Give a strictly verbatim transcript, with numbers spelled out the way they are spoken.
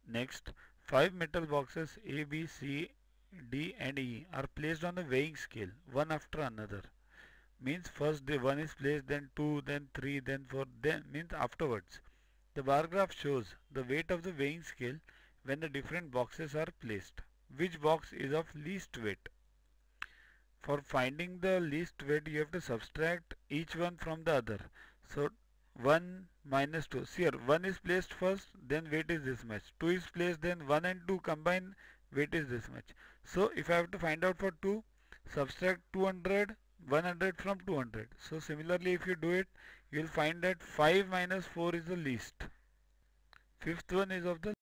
Next, five metal boxes A, B, C, D and E are placed on the weighing scale, one after another. Means first the one is placed, then two, then three, then four, then means afterwards. The bar graph shows the weight of the weighing scale when the different boxes are placed. Which box is of least weight? For finding the least weight, you have to subtract each one from the other. So one minus two. See here, one is placed first, then weight is this much. two is placed, then one and two combined, weight is this much. So if I have to find out for two, subtract two hundred, one hundred from two hundred. So similarly, if you do it, you will find that five minus four is the least. Fifth one is of the